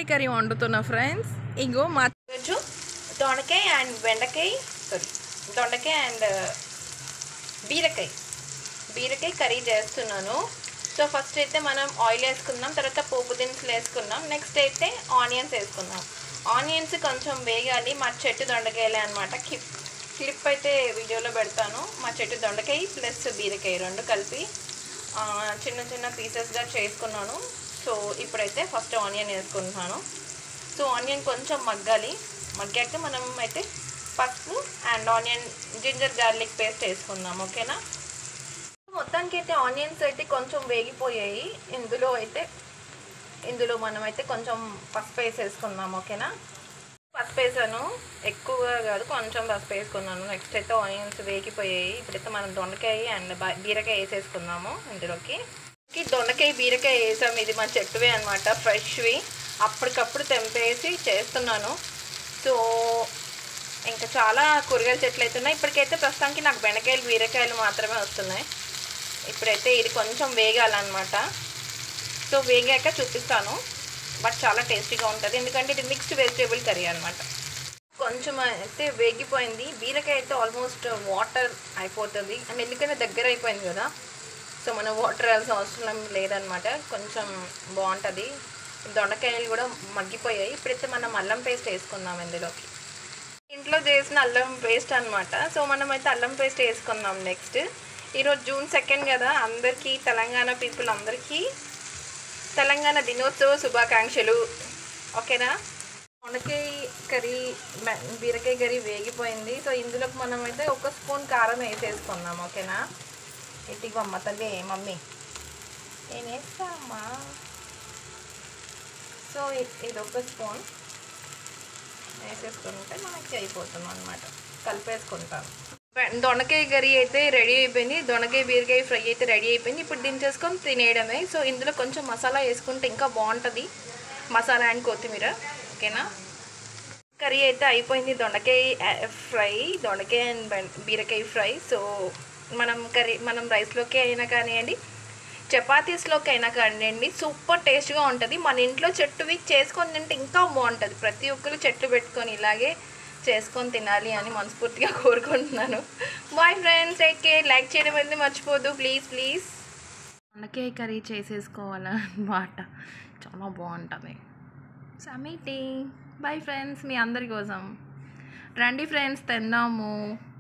దొండకాయ curry వండుతున్నా friends. ఇంకో మా రోజు దొండకాయ అండ్ బెండకాయ దొండకాయ అండ్ బీరకాయ కర్రీ చేస్తున్నాను. సో ఫస్ట్ అయితే మనం ఆయిల్ వేసుకుందాం, తర్వాత పోపు దినుసులు వేసుకున్నాం, నెక్స్ట్ అయితే ఆనియన్స్ వేసుకుందాం. ఆనియన్స్ కొంచెం వేగాలి. మా చెట్టు దొండకాయలే అనమాట. క్లిప్ అయితే వీడియోలో పెడతాను. మా చెట్టు దొండకాయ ప్లస్ బీరకాయ రెండు కలిపి చిన్న చిన్న పీసెస్గా చేసుకున్నాను. సో ఇప్పుడైతే ఫస్ట్ ఆనియన్ వేసుకుంటున్నాను. సో ఆనియన్ కొంచెం మగ్గాక మనం అయితే పసుపు and onion ginger garlic paste వేసుకుందాం. ఓకేనా? మొత్తానికి అయితే ఆనియన్స్ అయితే కొంచెం వేగిపోయాయి. ఇందులో మనమైతే కొంచెం పసుపు వేసేసుకుందాం. ఓకేనా? పసుపు వేసాను, ఎక్కువగా కాదు, కొంచెం పసుపు వేసుకున్నాను. నెక్స్ట్ అయితే ఆనియన్స్ వేగిపోయాయి. ఇప్పుడైతే మనం దొండకాయ అండ్ బీరకాయ వేసేసుకుందాము. ఇందులోకి దొండకాయ బీరకాయ వేసాము. ఇది మా చెట్టువే అనమాట, ఫ్రెష్వి, అప్పటికప్పుడు తెంపేసి చేస్తున్నాను. సో ఇంకా చాలా కూరగాయల చెట్లు అయితే ఉన్నాయి. ఇప్పటికైతే ప్రస్తుతానికి నాకు బెండకాయలు బీరకాయలు మాత్రమే వస్తున్నాయి. ఇప్పుడైతే ఇది కొంచెం వేగాలన్నమాట. సో వేగాక చూపిస్తాను. బట్ చాలా టేస్టీగా ఉంటుంది, ఎందుకంటే ఇది మిక్స్డ్ వెజిటేబుల్ కర్రీ అనమాట. కొంచెం అయితే వేగిపోయింది. బీరకాయ అయితే ఆల్మోస్ట్ వాటర్ అయిపోతుంది, అండ్ ఎందుకంటే దగ్గర అయిపోయింది కదా, సో మనం వాటర్ వేయాల్సిన అవసరం లేదనమాట. కొంచెం బాగుంటుంది. దొండకాయలు కూడా మగ్గిపోయాయి. ఇప్పుడైతే మనం అల్లం పేస్ట్ వేసుకుందాం ఇందులోకి. ఇంట్లో చేసిన అల్లం పేస్ట్ అనమాట. సో మనమైతే అల్లం పేస్ట్ వేసుకుందాం. నెక్స్ట్ ఈరోజు June 2 కదా, అందరికీ తెలంగాణ పీపుల్ అందరికీ తెలంగాణ దినోత్సవ శుభాకాంక్షలు. ఓకేనా? దొండకాయ కర్రీ బీరకాయ కర్రీ వేగిపోయింది. సో ఇందులోకి మనమైతే 1 స్పూన్ కారం వేసేసుకుందాం. ఓకేనా? ఇటుకు అమ్మ తల్లి, మమ్మీ నేను వేస్తా అమ్మా. సో ఇది 1 స్పూన్ వేసేసుకుంటే మనకి అయిపోతుంది అనమాట. కలిపేసుకుంటాను. దొండకాయ కర్రీ అయితే రెడీ అయిపోయింది. దొండకాయ బీరకాయ ఫ్రై అయితే రెడీ అయిపోయింది. ఇప్పుడు దించేసుకొని తినేయడమే. సో ఇందులో కొంచెం మసాలా వేసుకుంటే ఇంకా బాగుంటుంది, మసాలా అండ్ కొత్తిమీర. ఓకేనా? కర్రీ అయితే అయిపోయింది. దొండకాయ అండ్ బీరకాయ ఫ్రై. సో మనం రైస్లోకి అయినా కానివ్వండి, చపాతీస్లోకి అయినా కానివ్వండి, సూపర్ టేస్ట్గా ఉంటుంది. మన ఇంట్లో చెట్టువి చేసుకొని తింటే ఇంకా బాగుంటుంది. ప్రతి ఒక్కరు చెట్లు పెట్టుకొని ఇలాగే చేసుకొని తినాలి అని మనస్ఫూర్తిగా కోరుకుంటున్నాను. Bye friends, take care. Like చేయడం అయితే మర్చిపోద్దు ప్లీజ్. దొండకాయ కర్రీ చేసేసుకోవాలన్నమాట, చాలా బాగుంటుంది. సమీటి బాయ్ ఫ్రెండ్స్, మీ అందరి కోసం రండి ఫ్రెండ్స్, తిందాము.